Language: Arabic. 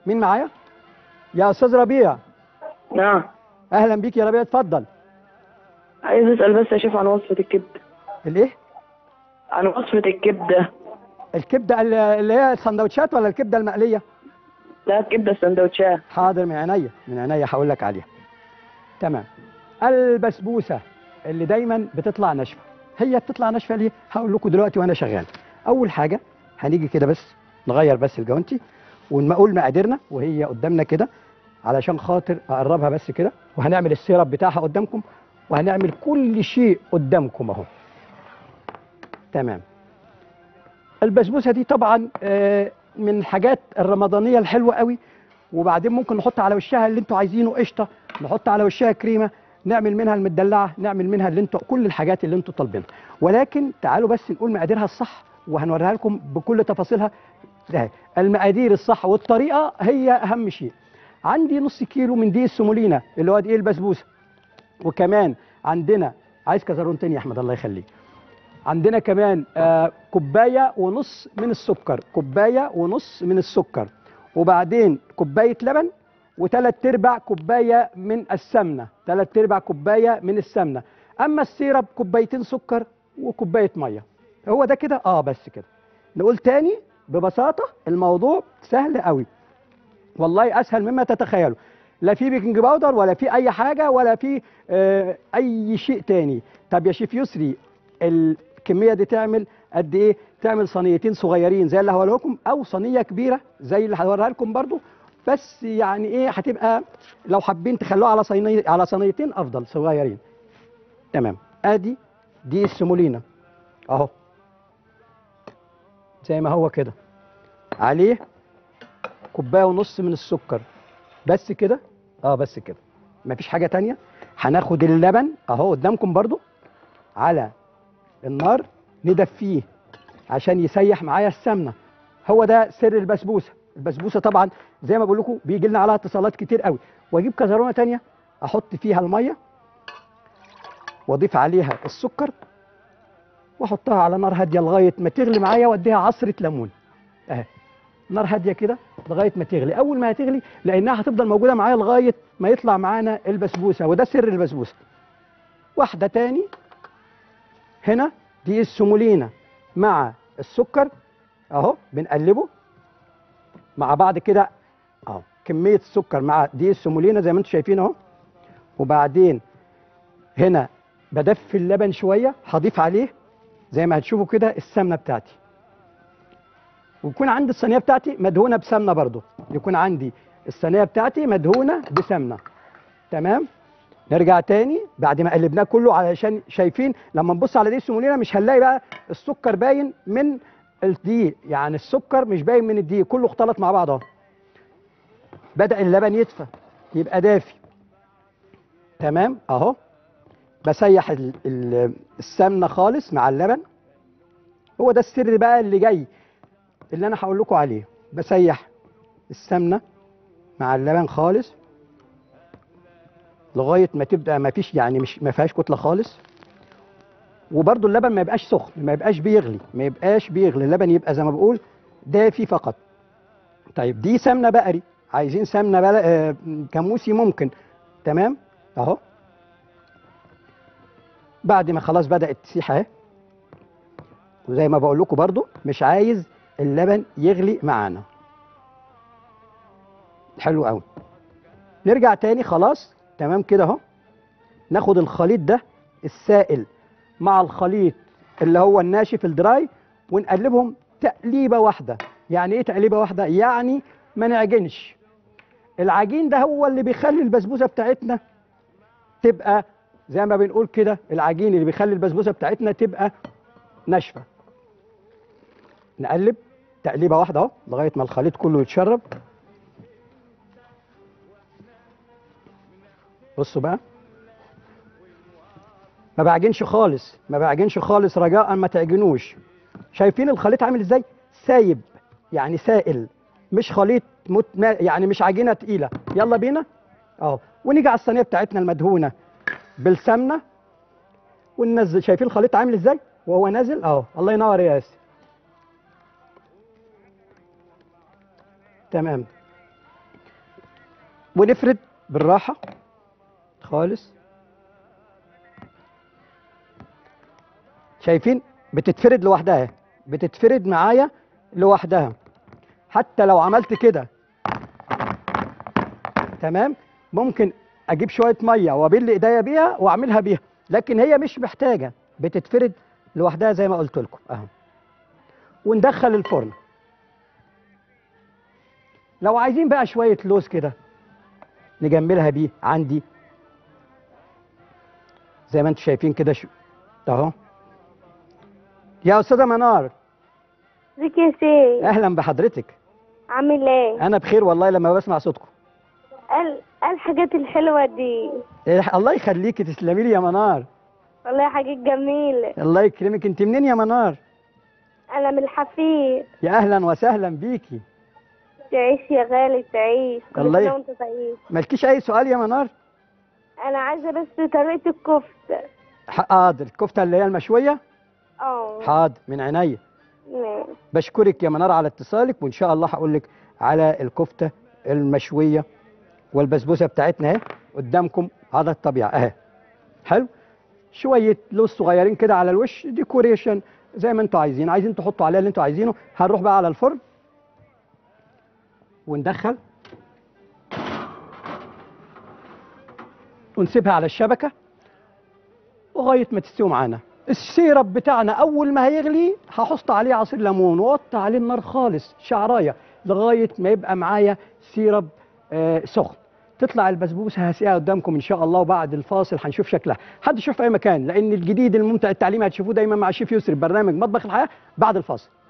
مين معايا؟ يا استاذ ربيع. نعم. اهلا بيك يا ربيع، اتفضل. عايز اسال بس يا شيف عن وصفه الكبده. الايه؟ عن وصفه الكبده. الكبده اللي هي السندوتشات ولا الكبده المقليه؟ لا، الكبده السندوتشات. حاضر، من عينيا من عينيا هقول لك عليها. تمام. البسبوسه اللي دايما بتطلع ناشفه، هي بتطلع ناشفه ليه؟ هقول لكم دلوقتي وانا شغال. اول حاجه هنيجي كده بس نغير بس الجوانتي ونقول مقاديرنا وهي قدامنا كده علشان خاطر اقربها بس كده، وهنعمل السيرب بتاعها قدامكم وهنعمل كل شيء قدامكم اهو. تمام. البسبوسه دي طبعا من الحاجات الرمضانيه الحلوه قوي، وبعدين ممكن نحط على وشها اللي انتوا عايزينه، قشطه، نحط على وشها كريمه، نعمل منها المدلعه، نعمل منها اللي انتوا كل الحاجات اللي انتوا طالبينها. ولكن تعالوا بس نقول مقاديرها الصح وهنوريها لكم بكل تفاصيلها. ده المقادير الصح والطريقه هي اهم شيء. عندي نص كيلو من دقيق السمولينا اللي هو دقيق البسبوسه، وكمان عندنا، عايز كزرون تاني يا احمد الله يخليك، عندنا كمان كوبايه ونص من السكر، كوبايه ونص من السكر، وبعدين كوبايه لبن، وثلاث ارباع كوبايه من السمنه، ثلاث ارباع كوبايه من السمنه. اما السيرب كوبايتين سكر وكوبايه ميه. هو ده كده، بس كده. نقول تاني ببساطه، الموضوع سهل قوي، والله اسهل مما تتخيلوا. لا في بيكنج باودر ولا في اي حاجه ولا في اي شيء تاني. طب يا شيف يسري، الكميه دي تعمل قد ايه؟ تعمل صينيتين صغيرين زي اللي هوريها لكم، او صينيه كبيره زي اللي هوريها لكم برضو، بس يعني ايه هتبقى لو حابين تخلوها على صينيه، على صينيتين افضل صغيرين. تمام. ادي دي السمولينا اهو زي ما هو كده، عليه كوبايه ونص من السكر، بس كده. بس كده، مفيش حاجه تانية. هناخد اللبن اهو قدامكم برضو على النار، ندفيه عشان يسيح معايا السمنه. هو ده سر البسبوسه. البسبوسه طبعا زي ما بقول لكم بيجي لنا عليها اتصالات كتير قوي. واجيب كزرونه تانية احط فيها الميه واضيف عليها السكر واحطها على نار هاديه لغايه ما تغلي معايا، واديها عصره ليمون اهي، نار هاديه كده لغايه ما تغلي. اول ما هتغلي، لانها هتفضل موجوده معايا لغايه ما يطلع معانا البسبوسه، وده سر البسبوسه. واحده تاني هنا، دي السمولينا مع السكر اهو بنقلبه مع بعض كده اهو، كميه السكر مع دي السمولينا زي ما انتم شايفين اهو. وبعدين هنا بدفي اللبن شويه، هضيف عليه زي ما هتشوفوا كده السمنه بتاعتي، ويكون عندي الصينيه بتاعتي مدهونه بسمنه برضو، يكون عندي الصينيه بتاعتي مدهونه بسمنه. تمام. نرجع تاني بعد ما قلبناه كله، علشان شايفين لما نبص على دي السمولينا مش هنلاقي بقى السكر باين من الدقيق، يعني السكر مش باين من الدقيق، كله اختلط مع بعض اهو. بدأ اللبن يدفى يبقى دافي. تمام اهو. بسيح السمنه خالص مع اللبن. هو ده السر بقى اللي جاي اللي انا هقول لكم عليه. بسيح السمنه مع اللبن خالص لغايه ما تبدا ما فيش، يعني مش ما فيهاش كتله خالص. وبرده اللبن ما يبقاش سخن، ما يبقاش بيغلي، ما يبقاش بيغلي اللبن، يبقى زي ما بقول دافي فقط. طيب دي سمنه بقري، عايزين سمنه جاموسي ممكن. تمام اهو. بعد ما خلاص بدات تسيح اهي، وزي ما بقول لكم برده مش عايز اللبن يغلي معانا. حلو قوي. نرجع تاني خلاص تمام كده اهو. ناخد الخليط ده السائل مع الخليط اللي هو الناشف الدراي، ونقلبهم تقليبه واحده. يعني ايه تقليبه واحده؟ يعني ما نعجنش. العجين ده هو اللي بيخلي البسبوسه بتاعتنا تبقى زي ما بنقول كده، العجين اللي بيخلي البسبوسه بتاعتنا تبقى ناشفه. نقلب تقليبه واحده اهو لغايه ما الخليط كله يتشرب. بصوا بقى، ما بعجنش خالص، ما بعجنش خالص، رجاء ما تعجنوش. شايفين الخليط عامل ازاي؟ سايب، يعني سائل، مش خليط يعني مش عجينه تقيله. يلا بينا اهو. ونيجي على الصينيه بتاعتنا المدهونه بالسمنه وننزل. شايفين الخليط عامل ازاي وهو نازل اهو؟ الله ينور يا ياسر. تمام. ونفرد بالراحه خالص. شايفين بتتفرد لوحدها، بتتفرد معايا لوحدها. حتى لو عملت كده تمام، ممكن اجيب شويه ميه وابل ايديا بيها واعملها بيها، لكن هي مش محتاجه، بتتفرد لوحدها زي ما قلت لكم اهو. وندخل الفرن. لو عايزين بقى شويه لوز كده نجملها بيه، عندي زي ما انتم شايفين كده اهو. يا استاذه منار، ازيك يا سيد؟ اهلا بحضرتك. عامل ايه؟ انا بخير والله لما بسمع صوتكم. الحاجات الحلوة دي. الله يخليكي، تسلمي لي يا منار. والله حاجات جميلة. الله يكرمك. انت منين يا منار؟ انا من الحفيد. يا اهلا وسهلا بيكي. تعيش يا غالي تعيش. الله كل سنة وانت طيب. مالكيش اي سؤال يا منار؟ انا عايزة بس طريقة الكفتة. حاضر. الكفته اللي هي المشويه؟ اه. حاضر من عينيا. ماشي. بشكرك يا منار على اتصالك، وان شاء الله هقول لك على الكفته المشويه والبسبوسه بتاعتنا اهي قدامكم على الطبيعه اهي. حلو. شويه لوز صغيرين كده على الوش، ديكوريشن زي ما انتوا عايزين، عايزين تحطوا عليها اللي انتوا عايزينه. هنروح بقى على الفرن وندخل ونسيبها على الشبكه لغايه ما تستوي معانا. السيرب بتاعنا اول ما هيغلي هحط عليه عصير ليمون واوطي عليه النار خالص شعرايه لغايه ما يبقى معايا سيرب سخن. تطلع البسبوسه هسقيها قدامكم ان شاء الله، وبعد الفاصل هنشوف شكلها. حد يشوف في اي مكان، لان الجديد الممتع التعليمي هتشوفوه دايما مع الشيف يسري برنامج مطبخ الحياه بعد الفاصل.